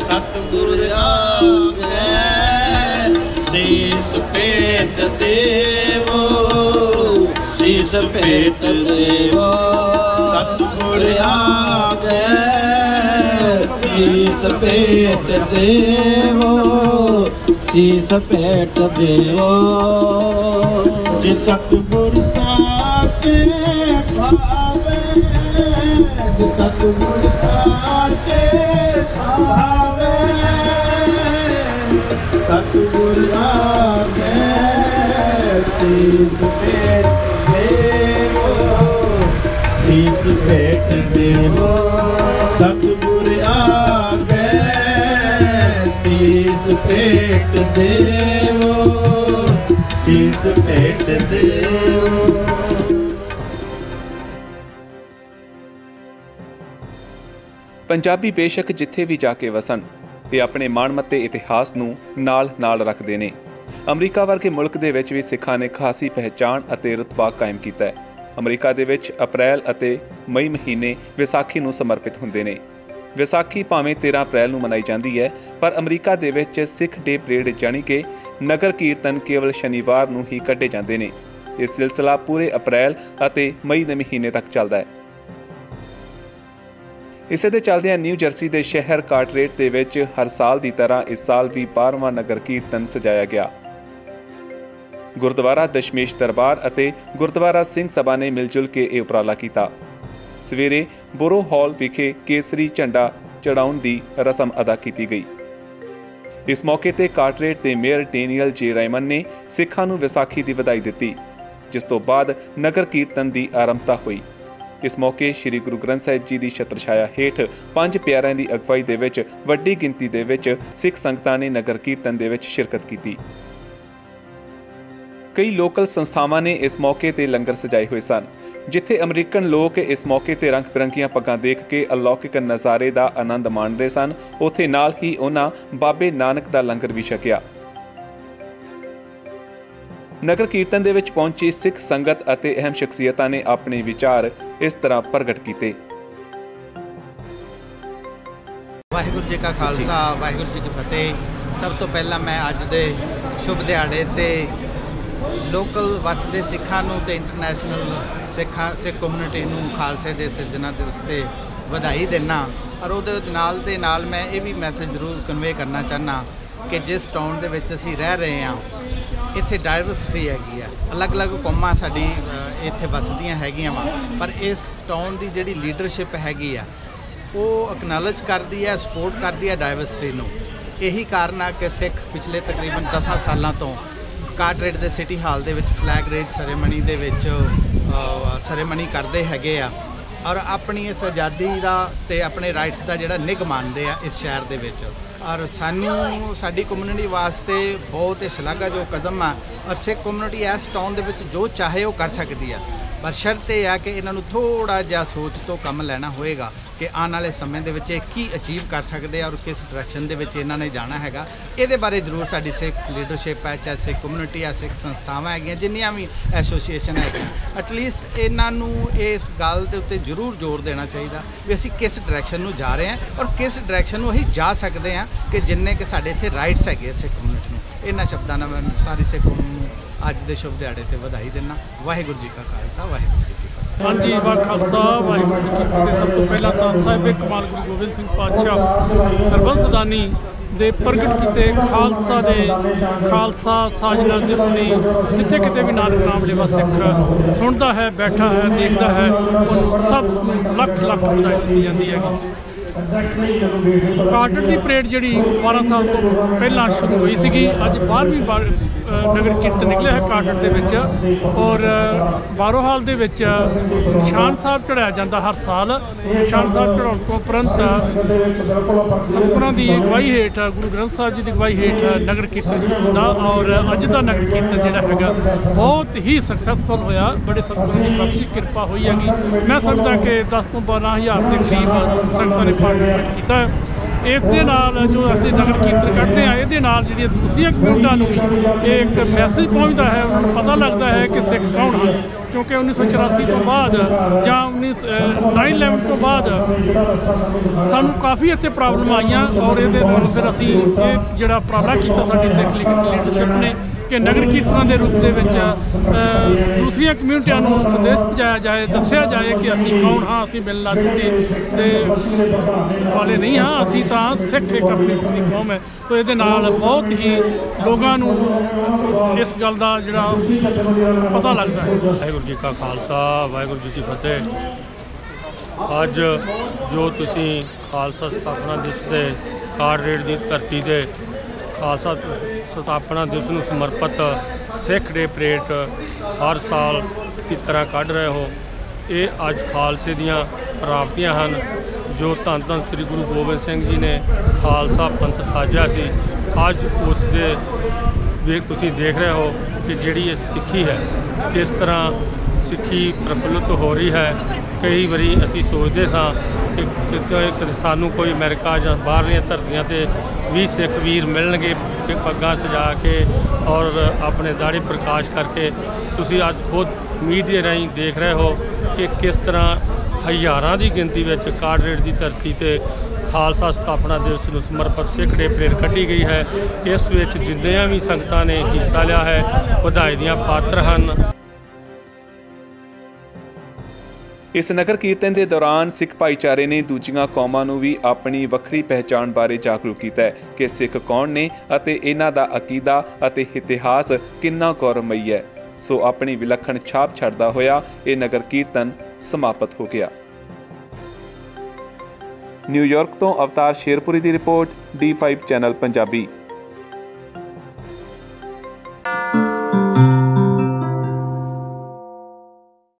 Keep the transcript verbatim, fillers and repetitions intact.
सतगुर आगे शीस पेट देवो, शीस पेट देवो। सतगुर आगे शीस पेट देवो, शीस पेट देवो। जे सतगुर साचे भावे, जे सतगुर साचे भावे, सतगुर आगे शीस पेट देवो, शीस पेट देवो। सतगुर आगे शीस पेट देवो, शीस पेट देवो। पंजाबी बेशक जिथे भी जाके वसन, ये अपने माणमत्ते इतिहास नूं नाल नाल रखते हैं। अमरीका वर्गे मुल्क दे विच भी सिखां ने खासी पहचान अते रुतबा कायम कीता है। अमरीका दे विच अप्रैल अते मई महीने विसाखी नूं समर्पित हुंदे ने। विसाखी भावें तेरह अप्रैल नूं मनाई जाती है, पर अमरीका दे विच सिख डे परेड जानी कि नगर कीर्तन केवल शनिवार नूं ही कढे जांदे ने। यह सिलसिला पूरे अप्रैल अते मई दे महीने तक चलदा है। इसे दे चलदियां न्यू जर्सी के शहर कार्टरेट दे विच हर साल की तरह इस साल भी बारहवां नगर कीर्तन सजाया गया। गुरुद्वारा दशमेश दरबार अते गुरुद्वारा सिंह सभा ने मिलजुल के यह उपराला किया। सवेरे बोरो हॉल विखे केसरी झंडा चढ़ाउण की रस्म अदा की गई। इस मौके ते कार्टरेट के मेयर डेनियल जे रायमन ने सिखां नूं विसाखी की बधाई दी, जिस तो बाद नगर कीर्तन की आरंभता हुई। इस मौके श्री गुरु ग्रंथ साहिब जी की छत्रछाया हेठ पंज प्यारिਆਂ की अगवाई दे विच वड्डी गिनती दे विच सिख संगतां ने नगर कीर्तन दे विच शिरकत की। कई लोकल संस्थावां ने इस मौके ते लंगर सजाए हुए सन, जिथे अमरीकन लोग इस मौके ते रंग बिरंगियां पग्गां देख के अलौकिक नज़ारे का आनंद माणदे सन, उत्थे नाल ही उन्हां बाबे नानक का लंगर भी छकिया। नगर कीर्तन दे विच पहुंची सिख संगत अते अहम शख्सियतां ने अपने विचार इस तरह प्रगट किए। वाहिगुरू जी का खालसा, वाहिगुरू जी की फतेह। सब तो पहला मैं अज दे शुभ दिहाड़े ते लोकल वसदे सिखां नूं ते इंटरनैशनल सिखा सिख कम्यूनिटी नूं खालसे दे सिरजना दिवस ते ਵਧਾਈ देना। और ਉਹਦੇ ਨਾਲ ਦੇ ਨਾਲ मैं ये भी मैसेज जरूर कन्वे करना चाहना कि जिस टाउन ਦੇ ਵਿੱਚ ਅਸੀਂ ਰਹਿ ਰਹੇ ਹਾਂ, ਇੱਥੇ ਡਾਇਵਰਸਿਟੀ ਹੈਗੀ ਆ, ਅਲੱਗ-ਅਲੱਗ ਕੌਮਾਂ ਸਾਡੀ ਇੱਥੇ ਵਸਦੀਆਂ ਹੈਗੀਆਂ ਵਾ, ਪਰ ਇਸ ਟਾਊਨ ਦੀ ਜਿਹੜੀ ਲੀਡਰਸ਼ਿਪ ਹੈਗੀ ਆ ਉਹ ਅਕਨੋਲਜ ਕਰਦੀ ਹੈ, ਸਪੋਰਟ ਕਰਦੀ ਹੈ ਡਾਇਵਰਸਿਟੀ ਨੂੰ। ਇਹੀ ਕਾਰਨ ਆ ਕਿ ਸਿੱਖ ਪਿਛਲੇ ਤਕਰੀਬਨ ਦਸਾਂ ਸਾਲਾਂ ਤੋਂ कार्टरेट ਦੇ ਸਿਟੀ ਹਾਲ ਦੇ ਵਿੱਚ ਫਲੈਗ ਰੇਜ ਸੈਰੇਮਨੀ ਦੇ ਵਿੱਚ ਸੈਰੇਮਨੀ ਕਰਦੇ ਹੈਗੇ ਆ, ਔਰ ਆਪਣੀ ਇਸ ਆਜ਼ਾਦੀ ਦਾ ਤੇ ਆਪਣੇ ਰਾਈਟਸ ਦਾ ਜਿਹੜਾ ਨਿੱਘ ਮੰਨਦੇ ਆ ਇਸ ਸ਼ਹਿਰ ਦੇ ਵਿੱਚ। ਔਰ ਸਾਨੂੰ ਸਾਡੀ ਕਮਿਊਨਿਟੀ ਵਾਸਤੇ ਬਹੁਤ ਹੀ ਸ਼ਲਾਘਾਯੋਗ ਕਦਮ ਆ, ਔਰ ਸਿੱਖ ਕਮਿਊਨਿਟੀ ਇਸ ਟਾਊਨ ਦੇ ਵਿੱਚ ਜੋ ਚਾਹੇ ਉਹ ਕਰ ਸਕਦੀ ਆ, ਪਰ ਸ਼ਰਤ ਇਹ ਆ ਕਿ ਇਹਨਾਂ ਨੂੰ ਥੋੜ੍ਹਾ ਜਿਹਾ ਸੋਚ ਤੋਂ ਕੰਮ ਲੈਣਾ ਹੋਏਗਾ ਕਿ ਆਉਣ ਵਾਲੇ ਸਮੇਂ ਦੇ ਵਿੱਚ ਇਹ ਕੀ ਅਚੀਵ ਕਰ ਸਕਦੇ ਆ ਔਰ ਕਿਸ ਡਾਇਰੈਕਸ਼ਨ ਦੇ ਵਿੱਚ ਇਹਨਾਂ ਨੇ ਜਾਣਾ ਹੈਗਾ। ਇਹਦੇ ਬਾਰੇ ਜ਼ਰੂਰ ਸਾਡੀ ਸਿੱਖ ਲੀਡਰਸ਼ਿਪ ਹੈ, ਚਾਹੇ ਸਿੱਖ ਕਮਿਊਨਿਟੀ ਆ, ਸਿੱਖ ਸੰਸਥਾਵਾਂ ਹੈਗੀਆਂ, ਜਿੰਨੀਆਂ ਵੀ ਐਸੋਸੀਏਸ਼ਨ ਹੈਗੀਆਂ, ਐਟਲੀਸਟ ਇਹਨਾਂ ਨੂੰ ਇਸ ਗੱਲ ਦੇ ਉੱਤੇ ਜ਼ਰੂਰ ਜ਼ੋਰ ਦੇਣਾ ਚਾਹੀਦਾ ਵੀ ਅਸੀਂ ਕਿਸ ਡਾਇਰੈਕਸ਼ਨ ਨੂੰ ਜਾ ਰਹੇ ਹਾਂ ਔਰ ਕਿਸ ਡਾਇਰੈਕਸ਼ਨ ਨੂੰ ਅਸੀਂ ਜਾ ਸਕਦੇ ਹਾਂ ਕਿ ਜਿੰਨੇ ਕਿ ਸਾਡੇ ਇੱਥੇ ਰਾਈਟਸ ਹੈਗੇ ਸਿੱਖ ਕਮਿਊਨਿਟੀ ਨੂੰ। ਇਹਨਾਂ ਸ਼ਬਦਾਂ ਨਾਲ ਮੈਂ ਸਾਰੀ ਸਿੱਖ ਕੌਮ ਨੂੰ ਅੱਜ ਦੇ ਸ਼ੁਭ ਦਿਹਾੜੇ ਤੇ ਵਧਾਈ ਦਿੰਦਾ। ਵਾਹਿਗੁਰੂ ਜੀ ਕਾ ਖਾਲਸਾ, ਵਾਹਿਗੁਰੂ ਜੀ ਕੀ ਫਤਿਹ। हाँ जी, वाह खालसा, वाहिगुरू जी की फतेह। सब तो पहला तो साहिब कमाल गुरु गोबिंद सिंह पातशाह सरबंसदानी ਦੇ ਪ੍ਰਗਟ ਕੀਤੇ ਖਾਲਸਾ ਦੇ ਖਾਲਸਾ ਸਾਜਨਾ ਦਿਵਸ ਦੀ ਜਿੱਥੇ ਕਿਤੇ ਵੀ ਨਾਨਕ ਨਾਮ ਲੈਵਾ ਸਿੱਖ ਸੁਣਦਾ ਹੈ, ਬੈਠਾ ਹੈ, ਦੇਖਦਾ ਹੈ, ਉਹਨੂੰ ਸਭ ਲੱਖ ਲੱਖ ਵਧਾਈ ਦਿੱਤੀ ਜਾਂਦੀ ਹੈਗੀ। ਕਾਰਟਰੇਟ ਦੀ ਪਰੇਡ ਜਿਹੜੀ ਬਾਰਾਂ ਸਾਲ ਤੋਂ ਪਹਿਲਾਂ ਸ਼ੁਰੂ ਹੋਈ ਸੀਗੀ, ਅੱਜ ਬਾਰ੍ਹਵੀਂ ਵਾਰ ਨਗਰ ਕੀਰਤਨ ਨਿਕਲਿਆ ਹੈ ਕਾਰਟਰੇਟ ਦੇ ਵਿੱਚ, ਔਰ ਬਾਰੋ ਹਾਲ ਦੇ ਵਿੱਚ ਨਿਸ਼ਾਨ ਸਾਹਿਬ ਚੜ੍ਹਾਇਆ ਜਾਂਦਾ ਹਰ ਸਾਲ। ਨਿਸ਼ਾਨ ਸਾਹਿਬ ਚੜ੍ਹਾਉਣ ਤੋਂ ਉਪਰੰਤ ਸਤਿਗੁਰਾਂ ਦੀ ਅਗਵਾਈ ਹੇਠ, ਗੁਰੂ ਗ੍ਰੰਥ ਸਾਹਿਬ ਜੀ ਦੀ ਅਗਵਾਈ ਹੇਠ ਨਗਰ ਕੀਰਤਨ ਸ਼ੁਰੂ ਹੁੰਦਾ, ਔਰ ਅੱਜ ਦਾ ਨਗਰ ਕੀਰਤਨ ਜਿਹੜਾ ਹੈਗਾ ਬਹੁਤ ਹੀ ਸਕਸੈਸਫੁਲ ਹੋਇਆ। ਬੜੇ ਸਤਿਗੁਰਾਂ ਦੀ ਬਖਸ਼ੀ ਕਿਰਪਾ ਹੋਈ ਹੈਗੀ। ਮੈਂ ਸਮਝਦਾ ਕਿ ਦਸ ਤੋਂ ਬਾਰਾਂ ਹਜ਼ਾਰ ਦੇ ਕਰੀਬ ਸੰਗਤਾਂ ਨੇ ਪਾਰਟੀਸਪੇਟ ਕੀਤਾ ਹੈ। ਇਸ ਦੇ ਨਾਲ ਜੋ ਅਸੀਂ ਨਗਰ ਕੀਰਤਨ ਕੱਢਦੇ ਹਾਂ, ਇਹਦੇ ਨਾਲ ਜਿਹੜੀਆਂ ਦੂਸਰੀਆਂ ਕਮਿਊਨਿਟੀਆਂ ਨੂੰ ਵੀ ਇਹ ਇੱਕ ਮੈਸੇਜ ਪਹੁੰਚਦਾ ਹੈ, ਉਹਨਾਂ ਨੂੰ ਪਤਾ ਲੱਗਦਾ ਹੈ ਕਿ ਸਿੱਖ ਕੌਣ ਹਨ। ਕਿਉਂਕਿ ਉੱਨੀ ਸੌ ਚੁਰਾਸੀ ਤੋਂ ਬਾਅਦ ਜਾਂ ਉੱਨੀ ਨਾਈਨ ਇਲੈਵਨ ਤੋਂ ਬਾਅਦ ਸਾਨੂੰ ਕਾਫੀ ਇੱਥੇ ਪ੍ਰੋਬਲਮ ਆਈਆਂ ਔਰ ਇਹਦੇ ਨਾਲ ਫਿਰ ਅਸੀਂ ਇਹ ਜਿਹੜਾ ਉਪਰਾਲਾ ਕੀਤਾ ਸਾਡੀ ਸਿੱਖ ਲੀਡਰਸ਼ਿਪ ਨੇ ਕਿ ਨਗਰ ਕੀਰਤਨਾਂ ਦੇ ਰੂਪ ਦੇ ਵਿੱਚ ਦੂਸਰੀਆਂ ਕਮਿਊਨਿਟੀਆਂ ਨੂੰ ਸੰਦੇਸ਼ ਪਹੁੰਚਾਇਆ ਜਾਏ, ਦੱਸਿਆ ਜਾਏ ਕਿ ਅਸੀਂ ਕੌਣ ਹਾਂ, ਅਸੀਂ ਬਿੱਲ ਆਦਿ ਦੇ ਵਾਲੇ ਨਹੀਂ ਹਾਂ, ਅਸੀਂ ਤਾਂ ਸਿੱਖ ਇੱਕ ਆਪਣੀ ਪੂਰੀ ਕੌਮ ਹੈ। ਤੋ ਇਹਦੇ ਨਾਲ ਬਹੁਤ ਹੀ ਲੋਕਾਂ ਨੂੰ ਇਸ ਗੱਲ ਦਾ ਜਿਹੜਾ ਪਤਾ ਲੱਗਦਾ ਹੈ। ਵਾਹਿਗੁਰੂ ਜੀ ਕਾ ਖਾਲਸਾ, ਵਾਹਿਗੁਰੂ ਜੀ ਕੀ ਫਤਿਹ। ਅੱਜ ਜੋ ਤੁਸੀਂ ਖਾਲਸਾ ਸਥਾਪਨਾ ਦਿਵਸ ਦੇ ਕਾਰਗੇਟ ਦੀ ਧਰਤੀ 'ਤੇ ਖਾਲਸਾ ਸਥਾਪਨਾ ਦਿਵਸ ਨੂੰ ਸਮਰਪਿਤ ਸਿੱਖ ਡੇ ਪਰੇਡ ਹਰ ਸਾਲ ਦੀ ਤਰ੍ਹਾਂ ਕੱਢ ਰਹੇ ਹੋ। ਇਹ ਅੱਜ ਖਾਲਸੇ ਦੀਆਂ ਪ੍ਰਾਪਤੀਆਂ ਹਨ ਜੋ ਧੰਨ ਧੰਨ ਸ੍ਰੀ ਗੁਰੂ ਗੋਬਿੰਦ ਸਿੰਘ ਜੀ ਨੇ ਖਾਲਸਾ ਪੰਥ ਸਾਜਿਆ ਸੀ। ਅੱਜ ਉਸ ਦੇ ਵੇਖ ਤੁਸੀਂ ਦੇਖ ਰਹੇ ਹੋ ਕਿ ਜਿਹੜੀ ਇਹ ਸਿੱਖੀ ਹੈ ਕਿਸ ਤਰ੍ਹਾਂ ਸਿੱਖੀ ਪ੍ਰਫੁੱਲਤ ਹੋ ਰਹੀ ਹੈ। ਕਈ ਵਾਰੀ ਅਸੀਂ ਸੋਚਦੇ ਸਾਂ ਕਿ ਕਿਤੇ ਸਾਨੂੰ ਕੋਈ ਅਮਰੀਕਾ ਜਾਂ ਬਾਹਰਲੀਆਂ ਧਰਤੀਆਂ 'ਤੇ ਵੀ ਸਿੱਖ ਵੀਰ ਮਿਲਣਗੇ ਕਿ ਪੱਗਾਂ ਸਜਾ ਕੇ ਔਰ ਆਪਣੇ ਦਾੜੀ ਪ੍ਰਕਾਸ਼ ਕਰਕੇ। ਤੁਸੀਂ ਅੱਜ ਖੁਦ ਮੀਡੀਆ ਰਾਹੀਂ ਦੇਖ ਰਹੇ ਹੋ ਕਿ ਕਿਸ ਤਰ੍ਹਾਂ ਹਜ਼ਾਰਾਂ ਦੀ ਗਿਣਤੀ ਵਿੱਚ ਕਾਰਗੇਟ ਦੀ ਧਰਤੀ 'ਤੇ ਖਾਲਸਾ ਸਥਾਪਨਾ ਦਿਵਸ ਨੂੰ ਸਮਰਪਿਤ ਸਿੱਖ ਡੇ ਪਰੇਡ ਕੱਢੀ ਗਈ ਹੈ। ਇਸ ਵਿੱਚ ਜਿੰਨੀਆਂ ਵੀ ਸੰਗਤਾਂ ਨੇ ਹਿੱਸਾ ਲਿਆ ਹੈ ਵਧਾਈ ਦੀਆਂ ਪਾਤਰ ਹਨ। ਇਸ ਨਗਰ ਕੀਰਤਨ ਦੇ ਦੌਰਾਨ ਸਿੱਖ ਭਾਈਚਾਰੇ ਨੇ ਦੂਜੀਆਂ ਕੌਮਾਂ ਨੂੰ ਵੀ ਆਪਣੀ ਵੱਖਰੀ ਪਹਿਚਾਣ ਬਾਰੇ ਜਾਗਰੂਕ ਕੀਤਾ ਹੈ ਕਿ ਸਿੱਖ ਕੌਣ ਨੇ ਅਤੇ ਇਹਨਾਂ ਦਾ ਅਕੀਦਾ ਅਤੇ ਇਤਿਹਾਸ ਕਿੰਨਾ ਗੌਰਵਮਈ ਹੈ। ਸੋ ਆਪਣੀ ਵਿਲੱਖਣ ਛਾਪ ਛੱਡਦਾ ਹੋਇਆ ਇਹ ਨਗਰ ਕੀਰਤਨ ਸਮਾਪਤ ਹੋ ਗਿਆ। ਨਿਊਯਾਰਕ ਤੋਂ ਅਵਤਾਰ ਸ਼ੇਰਪੁਰੀ ਦੀ report D five channel Punjabi.